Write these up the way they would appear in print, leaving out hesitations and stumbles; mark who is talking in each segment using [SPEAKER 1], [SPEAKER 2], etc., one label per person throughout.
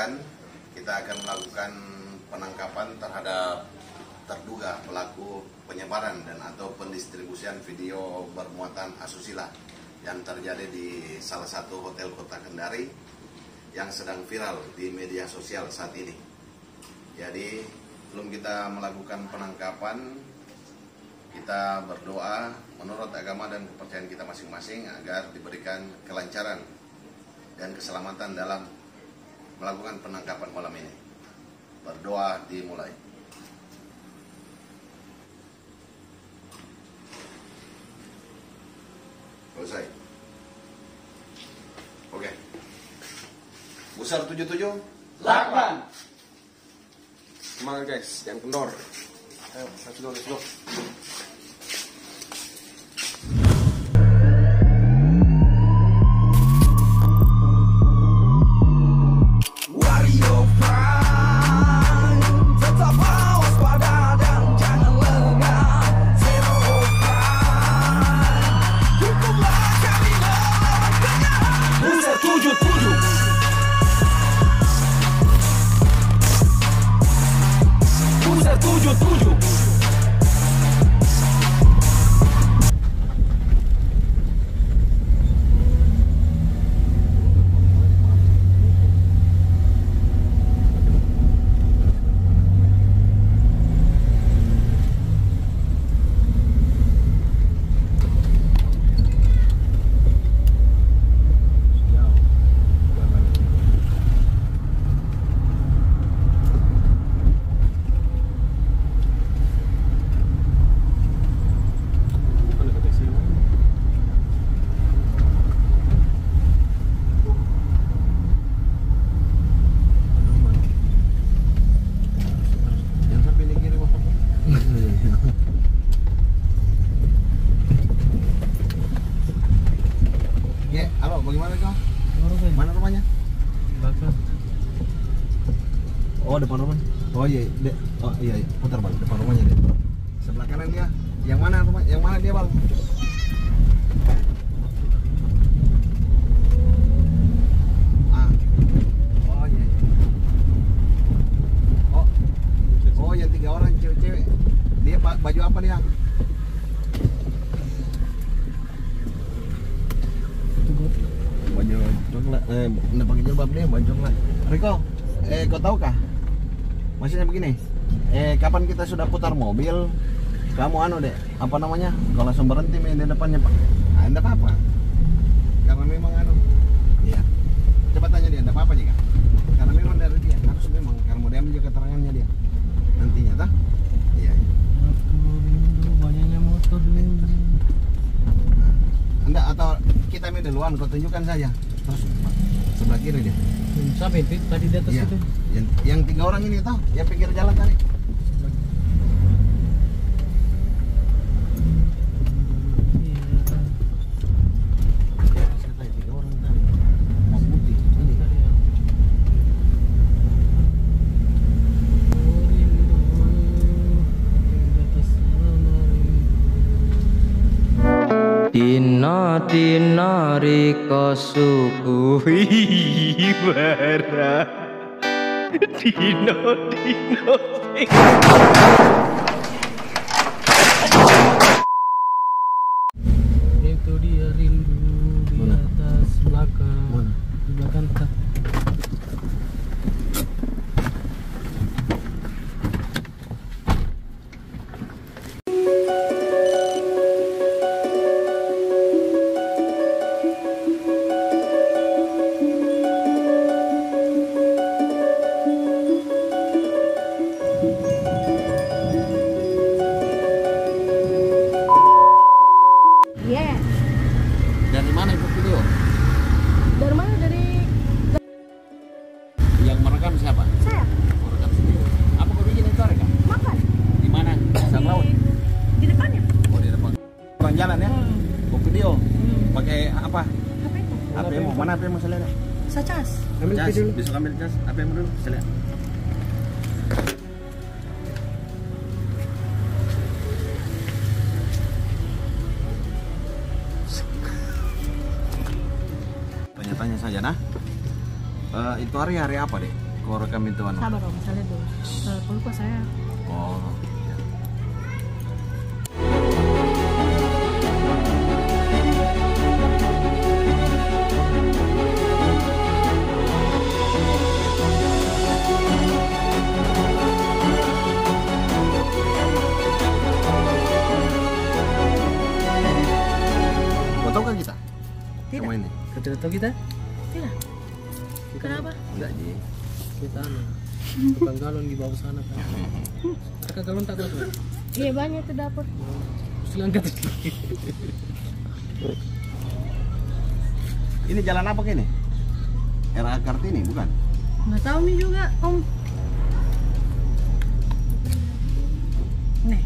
[SPEAKER 1] pekan kita akan melakukan penangkapan terhadap terduga pelaku penyebaran dan atau pendistribusian video bermuatan asusila yang terjadi di salah satu hotel kota Kendari yang sedang viral di media sosial saat ini. Jadi sebelum kita melakukan penangkapan, kita berdoa menurut agama dan kepercayaan kita masing-masing agar diberikan kelancaran dan keselamatan dalam melakukan penangkapan malam ini. Berdoa dimulai. Selesai. Oke. Busar 77.
[SPEAKER 2] Lakban. Semangat guys, jangan kendor. Ayo, let's go.
[SPEAKER 1] Bagaimana kau? Mana rumahnya?
[SPEAKER 3] Belakang.
[SPEAKER 1] Oh, depan rumah. Oh iya, iya, putar bang, depan rumahnya deh. Sebelah kanan dia. Yang mana rumah? Yang mana dia bang? Oh iya. Oh yang 3 orang cewek-cewek. Dia baju apa dia? Baju coklat, pakai jilbab dia baju coklat. Riko, kau tahu kah? Maksudnya begini, kapan kita sudah putar mobil, kamu anu deh, apa namanya? Kalau langsung berhenti di depannya pak, enggak apa-apa. Karena memang anu, iya. Coba tanya dia, enggak apa-apa juga. Karena memang dari dia, harus memang, karena mau diambil juga keterangannya dia. Nantinya, tah? Iya.
[SPEAKER 3] Banyaknya motor nih.
[SPEAKER 1] Enggak, atau kita ambil duluan, kau tunjukkan saja. Terus sebelah kiri dia.
[SPEAKER 3] Sampai itu tadi di atas
[SPEAKER 1] Iya.
[SPEAKER 3] itu.
[SPEAKER 1] Yang 3 orang ini tahu, yang pinggir jalan tadi.
[SPEAKER 3] Dina riko suguhi bara. Dina itu dia rindu di atas belakang. Di belakang tak.
[SPEAKER 1] Dari mana itu video?
[SPEAKER 4] Dari mana? Dari
[SPEAKER 1] Yang merekam siapa?
[SPEAKER 4] saya
[SPEAKER 1] Merekam sendiri. Apa kau bikin itu Reka?
[SPEAKER 4] makan
[SPEAKER 1] Di mana? Sang laut.
[SPEAKER 4] di depannya.
[SPEAKER 1] Oh di depan. Bang jalan ya? Kau video. Pakai apa?
[SPEAKER 4] Apa itu?
[SPEAKER 1] HP mu? Mana HP mu saya lihat?
[SPEAKER 4] Saya cas.
[SPEAKER 3] Ambil
[SPEAKER 1] Cas.
[SPEAKER 3] dulu.
[SPEAKER 1] Bisa ambil cas. HP mu dulu. Saya lihat. Tanya-tanya saja nah. Itu hari apa deh? kau rekam itu anu?
[SPEAKER 4] Sabar om, saya lihat dulu. Lupa saya.
[SPEAKER 1] Oh. Iya. Foto kan kita?
[SPEAKER 4] Tidak.
[SPEAKER 1] Sama ini?
[SPEAKER 3] Tidak tahu kita?
[SPEAKER 4] Tidak. Kenapa?
[SPEAKER 1] Enggak, Ji.
[SPEAKER 3] Kita anu. Tukang galon di bawah sana kan. Ada galon tak tahu?
[SPEAKER 4] Iya banyak tuh dapur.
[SPEAKER 3] Silangkat.
[SPEAKER 1] Ini jalan apa ini? RA Kartini bukan?
[SPEAKER 4] Nggak tahu nih juga om. Nih.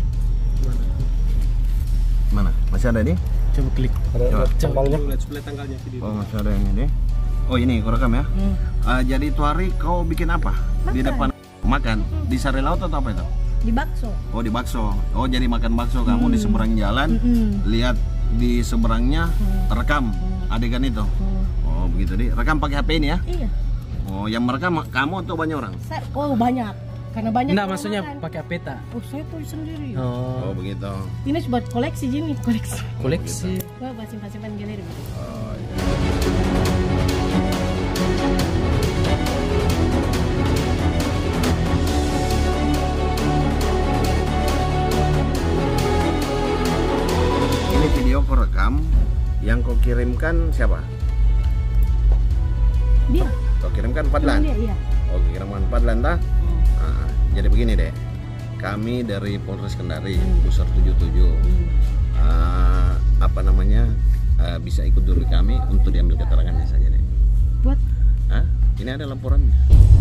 [SPEAKER 1] Mana? Masih ada nih?
[SPEAKER 3] Coba klik.
[SPEAKER 1] Coba.
[SPEAKER 3] Tanggalnya. Lihat sebelah tanggalnya video.
[SPEAKER 1] Oh, masih ada yang ini. Oh, ini kau rekam ya? Jadi itu hari kau bikin apa? Di depan makan di sari laut atau apa itu?
[SPEAKER 4] Di bakso.
[SPEAKER 1] Oh, di bakso. Oh, jadi makan bakso kamu di seberang jalan. Lihat di seberangnya rekam adegan itu. Oh, begitu deh. Rekam pakai HP ini ya?
[SPEAKER 4] Iya.
[SPEAKER 1] Oh, yang merekam kamu atau banyak orang?
[SPEAKER 4] Oh banyak. Karena banyak.
[SPEAKER 3] Enggak,
[SPEAKER 4] orang
[SPEAKER 3] maksudnya
[SPEAKER 4] makan.
[SPEAKER 3] pakai peta.
[SPEAKER 4] Oh saya tuh sendiri.
[SPEAKER 1] Oh, begitu.
[SPEAKER 4] Ini buat koleksi Jimmy, koleksi.
[SPEAKER 3] Koleksi.
[SPEAKER 4] Wah, buat simpan-simpan galeri.
[SPEAKER 1] Oh, iya. Ini video kau rekam, yang kau kirimkan siapa?
[SPEAKER 4] Dia.
[SPEAKER 1] Kau kirimkan Fadlan?
[SPEAKER 4] Dia, iya.
[SPEAKER 1] Oh, kirimkan Fadlan dah? Nah, jadi begini deh, kami dari Polres Kendari, Pusar 77 apa namanya, bisa ikut dulu kami untuk diambil keterangannya saja deh.
[SPEAKER 4] Buat
[SPEAKER 1] Hah? Ini ada laporannya.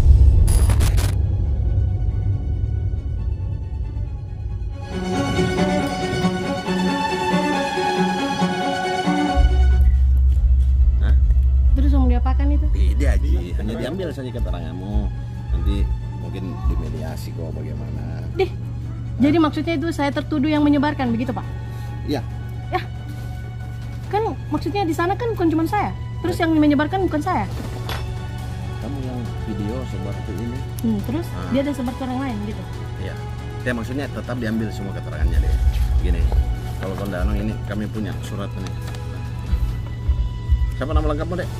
[SPEAKER 1] Hah?
[SPEAKER 4] terus mau diapakan itu?
[SPEAKER 1] Tidak, Ji. Hanya diambil saja keteranganmu. Nanti mungkin dimediasi kok bagaimana.
[SPEAKER 4] Deh. Jadi maksudnya itu saya tertuduh yang menyebarkan begitu, Pak?
[SPEAKER 1] Iya.
[SPEAKER 4] Ya. Kan maksudnya di sana kan bukan cuma saya. Terus yang menyebarkan bukan saya.
[SPEAKER 1] Kamu yang video seperti ini.
[SPEAKER 4] Terus dia ada sebar ke orang lain gitu.
[SPEAKER 1] Iya. Ya maksudnya tetap diambil semua keterangannya deh. Gini. Kalau Kondano ini kami punya surat ini. Siapa nama lengkapmu, Dek?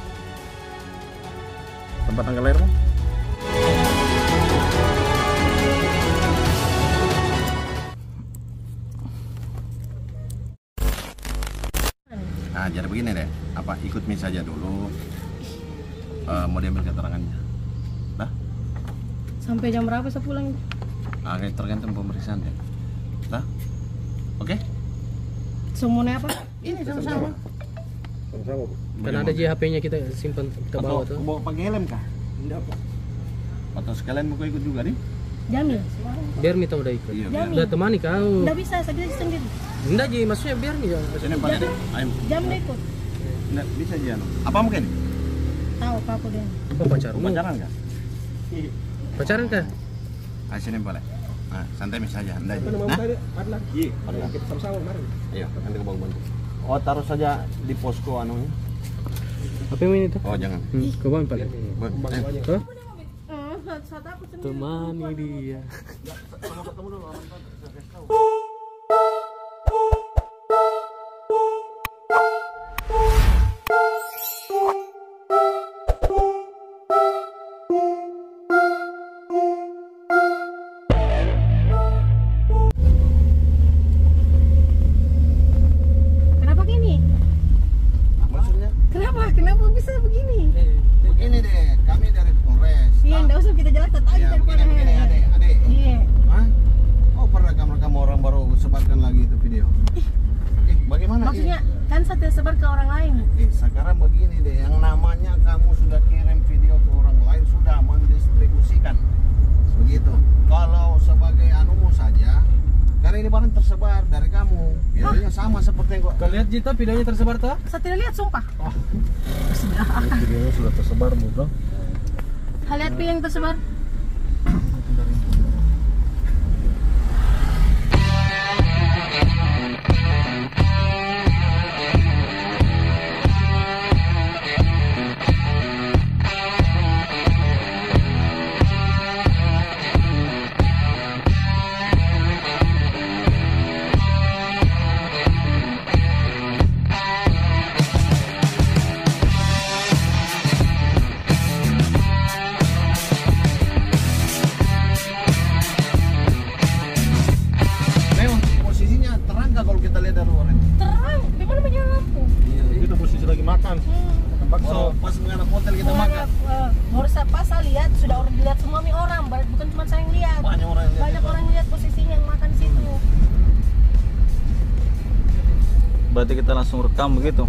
[SPEAKER 1] Tempat tanggal lahirmu? Nah, jadi begini deh. Apa ikut mis saja dulu. Mau diambil keterangannya. Dah?
[SPEAKER 4] Sampai jam berapa saya pulang?
[SPEAKER 1] Nah, tergantung pemeriksaan deh. Dah? Oke?
[SPEAKER 4] Semuanya apa? Ini sama-sama.
[SPEAKER 3] Kan ada aja HP-nya kita simpan kita bawa tuh.
[SPEAKER 1] Bawa pakai helm kah?
[SPEAKER 3] Enggak, Pak.
[SPEAKER 1] Atau sekalian mau ikut juga nih?
[SPEAKER 4] Jamin.
[SPEAKER 3] Biar Mita udah ikut.
[SPEAKER 1] Iya.
[SPEAKER 4] Jamin.
[SPEAKER 3] Udah temani kau.
[SPEAKER 4] Nggak bisa, saya bisa sendiri.
[SPEAKER 3] Enggak, Ji, maksudnya biar nih.
[SPEAKER 1] Sini Pak Dek. Ayo.
[SPEAKER 4] Jamin ikut.
[SPEAKER 1] Nggak bisa aja. Apa mungkin?
[SPEAKER 4] Tahu apa dia?
[SPEAKER 3] Apa pacarmu?
[SPEAKER 1] Pacaran kah?
[SPEAKER 3] Pacaran kah?
[SPEAKER 1] Ayo sini boleh. Nah, santai mis saja. Anda aja.
[SPEAKER 3] Nah?
[SPEAKER 1] Nah?
[SPEAKER 3] Iya, kita sama-sama kemarin.
[SPEAKER 1] Iya, nanti ke bantu. Oh, taruh saja di posko anu.
[SPEAKER 3] Apa ini tuh?
[SPEAKER 1] Oh, jangan.
[SPEAKER 3] Kau bawa Pak. Hah?
[SPEAKER 4] Saya takut sendiri.
[SPEAKER 3] Temani dia.
[SPEAKER 4] Kenapa gini?
[SPEAKER 1] Maksudnya?
[SPEAKER 4] Kenapa bisa begini?
[SPEAKER 1] Begini deh, kami dari Polres.
[SPEAKER 4] Iya, enggak usah kita jelas aja
[SPEAKER 1] Ya,
[SPEAKER 4] daripada.
[SPEAKER 1] begini, adek.
[SPEAKER 4] Iya.
[SPEAKER 1] Hah? Oh, pernah rekam orang baru sebarkan lagi itu video. Bagaimana?
[SPEAKER 4] Maksudnya kan saya sebar ke orang lain.
[SPEAKER 1] Sekarang begini deh, yang namanya kamu sudah kirim video ke orang lain, sudah mendistribusikan. Begitu. Kalau sebagai anumu saja, karena ini barang tersebar dari kamu. Videonya sama seperti yang
[SPEAKER 3] Kau lihat Jita videonya tersebar tuh?
[SPEAKER 4] Saya tidak lihat, sumpah.
[SPEAKER 3] Videonya sudah tersebar mudah.
[SPEAKER 4] Lihat yang tersebar.
[SPEAKER 2] makan. Bakso. Pas menghadap hotel kita makan.
[SPEAKER 4] Baru pas saya lihat sudah orang dilihat semua nih orang, bukan cuma saya yang lihat.
[SPEAKER 2] Banyak orang yang lihat.
[SPEAKER 4] Banyak orang yang lihat posisinya yang makan di situ.
[SPEAKER 3] Berarti kita langsung rekam begitu.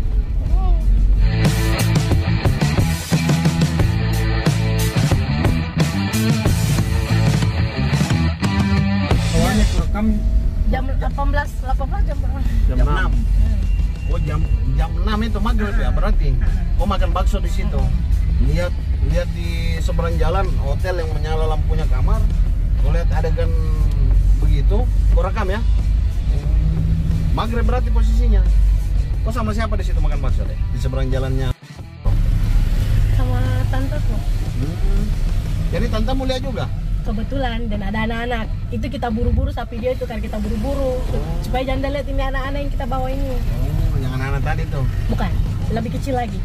[SPEAKER 2] Soalnya rekam
[SPEAKER 4] Jam 18 jam berapa?
[SPEAKER 2] jam 6. Oh jam 6 itu maghrib ya berarti. Oh makan bakso di situ. Lihat di seberang jalan hotel yang menyala lampunya kamar. Kau lihat adegan begitu, kau rekam ya. Maghrib berarti posisinya. Kau sama siapa di situ makan bakso deh? Di seberang jalannya.
[SPEAKER 4] Sama tanteku.
[SPEAKER 2] Jadi tante mau lihat juga?
[SPEAKER 4] Kebetulan dan ada anak-anak. Itu kita buru-buru saat video itu kan kita buru-buru supaya jangan lihat ini anak-anak yang kita bawa ini.
[SPEAKER 2] Oh, yang anak-anak tadi tuh.
[SPEAKER 4] Bukan, lebih kecil lagi.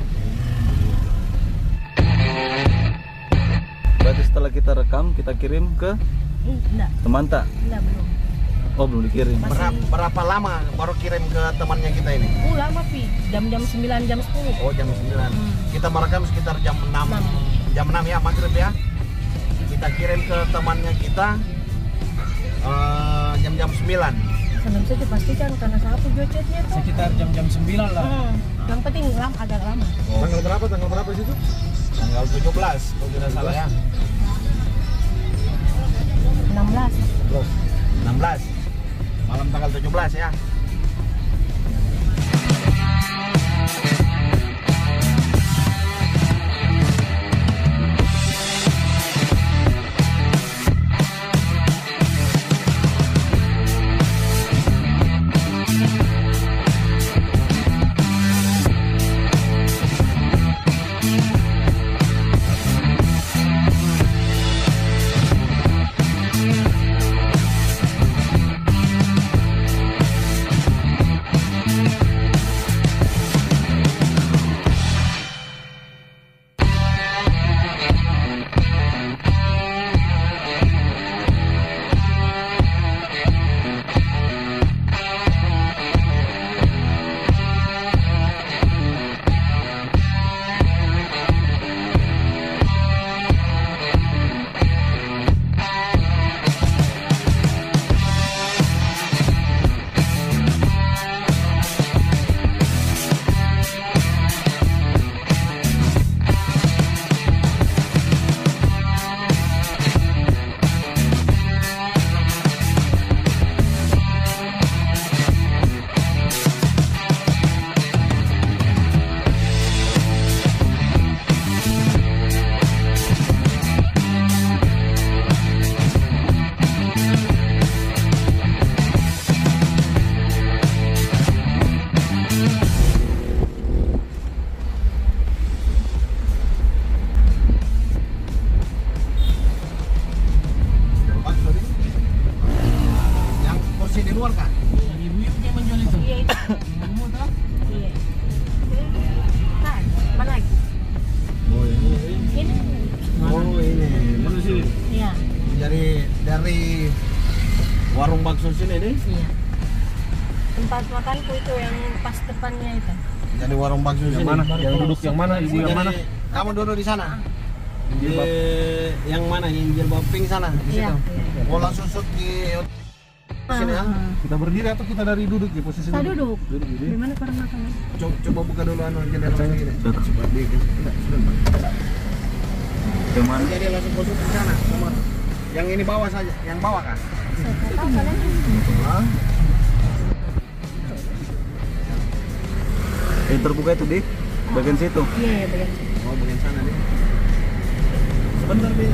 [SPEAKER 3] Berarti setelah kita rekam, kita kirim ke
[SPEAKER 4] Enggak,
[SPEAKER 3] teman tak?
[SPEAKER 4] belum.
[SPEAKER 3] Oh, belum dikirim.
[SPEAKER 2] Berapa lama baru kirim ke temannya kita ini?
[SPEAKER 4] Lama Pi, jam 9, jam 10.
[SPEAKER 2] Oh jam 9. Kita merekam sekitar jam 6. Jam 6 ya maghrib ya. Kita kirim ke temannya kita jam 9.
[SPEAKER 4] Sebelum saya dipastikan karena saya pun jocetnya tuh.
[SPEAKER 3] Sekitar jam 9 lah.
[SPEAKER 4] Yang penting agak lama.
[SPEAKER 2] Oh. Tanggal berapa situ? Tanggal 17 kalau tidak salah ya. 16. Malam tanggal 17 ya. Dari warung bakso sini nih?
[SPEAKER 4] Iya. Tempat makanku itu yang pas depannya itu.
[SPEAKER 2] Jadi warung bakso
[SPEAKER 3] Yang
[SPEAKER 2] sini.
[SPEAKER 3] mana? Yang duduk yang mana? Ibu yang mana?
[SPEAKER 2] Kamu duduk di sana.
[SPEAKER 3] Jilbab.
[SPEAKER 2] Yang mana? Yang jilbab pink sana di
[SPEAKER 4] Iya.
[SPEAKER 2] situ. Bola susut di sini ya.
[SPEAKER 3] Kita berdiri atau kita dari duduk di posisi
[SPEAKER 4] Saya duduk.
[SPEAKER 3] Duduk di
[SPEAKER 4] Di mana orang makan?
[SPEAKER 2] Coba buka dulu anu jendela gini.
[SPEAKER 3] Sudah. Yang mana?
[SPEAKER 2] Jadi langsung masuk ke sana. Yang ini bawah saja, yang bawah kah?
[SPEAKER 4] Saya tahu kalian.
[SPEAKER 2] Hah?
[SPEAKER 3] Yang terbuka itu di bagian situ.
[SPEAKER 4] Iya, bagian.
[SPEAKER 2] Oh, bagian sana nih. Sebentar, Bi.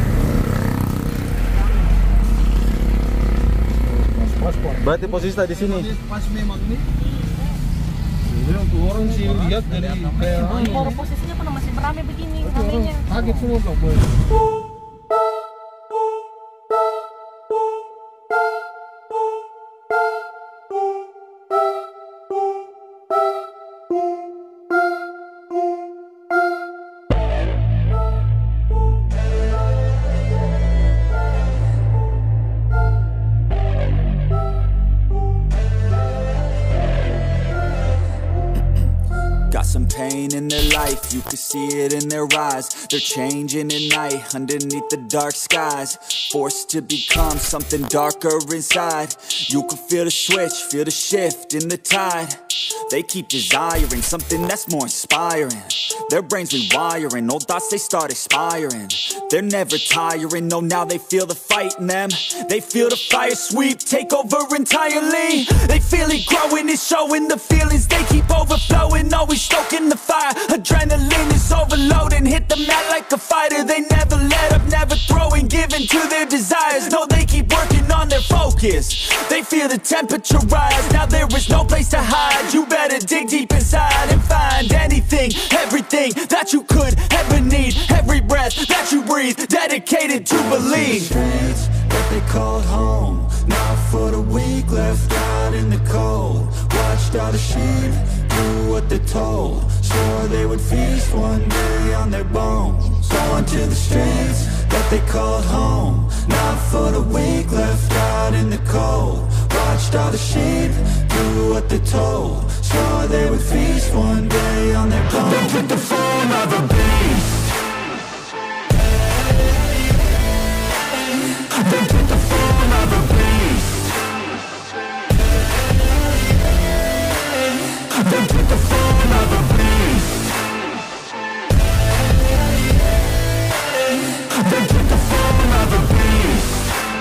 [SPEAKER 2] Pas.
[SPEAKER 3] Berarti posisi tadi sini.
[SPEAKER 2] Pas memang nih.
[SPEAKER 3] Ini untuk orang sih lihat dari kayak
[SPEAKER 4] Orang posisinya pun masih beramai begini, ramainya.
[SPEAKER 3] kaget semua kok, boy.
[SPEAKER 5] got some pain in their life, you can see it in their eyes. They're changing at night, underneath the dark skies. Forced to become something darker inside. You can feel the switch, feel the shift in the tide. They keep desiring something that's more inspiring. Their brains rewiring, old thoughts they start expiring. They're never tiring, no, now they feel the fight in them. They feel the fire sweep, take over entirely. They feel it growing, it's showing the feelings. They keep overflowing, always stoking the fire. Adrenaline is overloading, hit the mat like a fighter. They never let up, never throwing, giving to their desires. No, they keep working on their focus. They feel the temperature rise, now there is no place to hide. You better dig deep inside and find anything, everything that you could ever need. Every breath that you breathe, dedicated to believe. Streets that they called home, not for the weak, left out in the cold. Watched all the sheep do what they're told, swore they would feast one day on their bones. Going to the streets that they called home, not for the weak, left out in the cold. Watched all the sheep do what they're told, swore they would feast one day on their bones. They took the form of a beast. They took the form of a beast. They took the form of a beast. They took the form of a beast.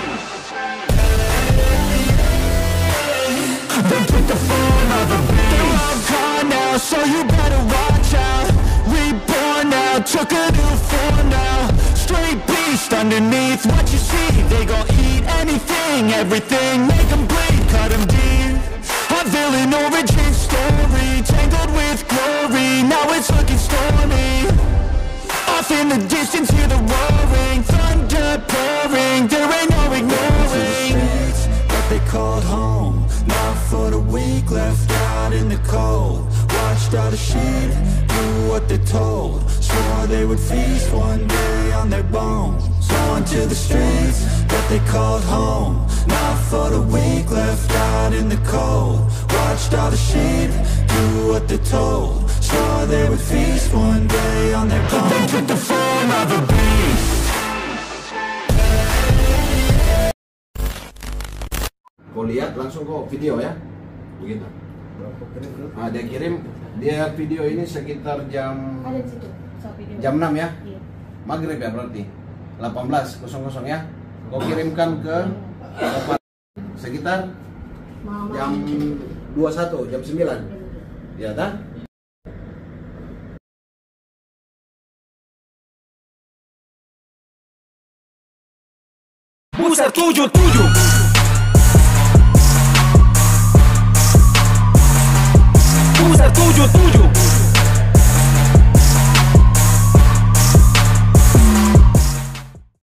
[SPEAKER 5] They took the form of a beast. They're all gone now, so you better watch out. Reborn now, took a new form now. Straight beast underneath what you see. They gon' eat anything, everything, make them bleed, cut them deep. A villain origin story, tangled with glory, now it's looking stormy. Off in the distance, hear the roaring, thunder pouring, there ain't no ignoring. Streets that they called home, not for the weak, left out in the cold. Watched all the sheep do what they're told, swore they would feast one day on their bones. Going to the streets that they called home, not for the weak, left out in the cold. Watched all the sheep do what they're told, swore they would feast one day on their bones. They took the form of a beast.
[SPEAKER 2] Kau lihat langsung kau video ya, begitu. Dia kirim, dia video ini sekitar jam
[SPEAKER 4] Ada di situ, video.
[SPEAKER 2] jam 6 ya,
[SPEAKER 4] Iya.
[SPEAKER 2] maghrib ya berarti 18.00 ya. Kau kirimkan ke sekitar jam 21, jam 9 ya kan?
[SPEAKER 5] Booster 77 Booster 77